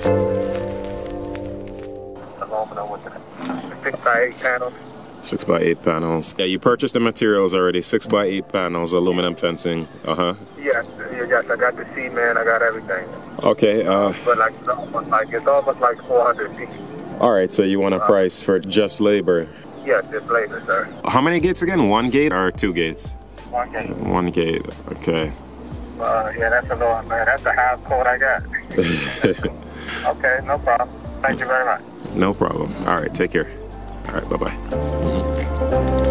Aluminum with the 6x8 panels. 6x8 panels. Yeah, you purchased the materials already. 6x8 panels, aluminum fencing. Yes, I got the cement, I got everything. Okay. But like it's almost like 400 feet. All right. So you want a price for just labor? Yes, just labor, sir. How many gates again? 1 gate or 2 gates? 1 gate. 1 gate. Okay. Yeah, that's a little, man. That's the highest quote I got. Okay, no problem. Thank you very much. No problem. All right. Take care. All right. Bye-bye.